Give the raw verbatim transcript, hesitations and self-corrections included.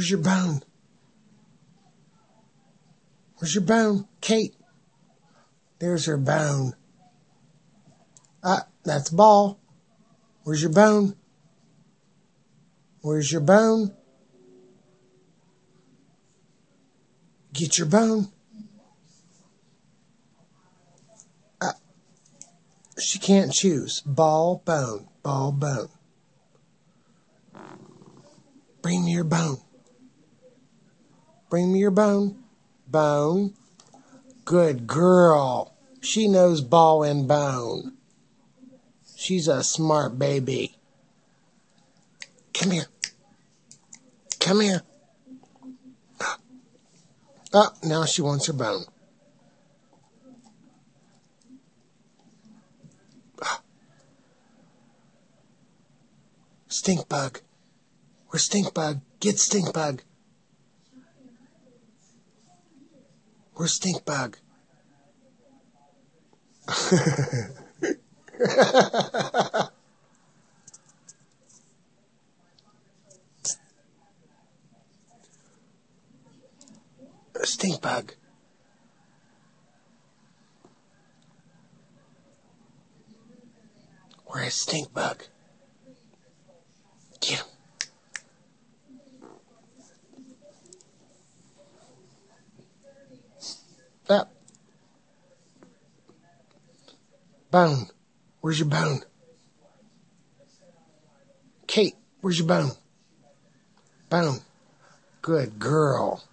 Where's your bone? Where's your bone? Kate. There's her bone. Ah, that's a ball. Where's your bone? Where's your bone? Get your bone. Ah, she can't choose. Ball, bone. Ball, bone. Bring me your bone. Bring me your bone. Bone. Good girl. She knows ball and bone. She's a smart baby. Come here. Come here. Oh, now she wants her bone. Stink bug. Where's stink bug? Get stink bug. Where's stink bug? Stink bug. Where's stink bug? Get him. Up. Bone. Where's your bone? Kate, where's your bone? Bone. Good girl.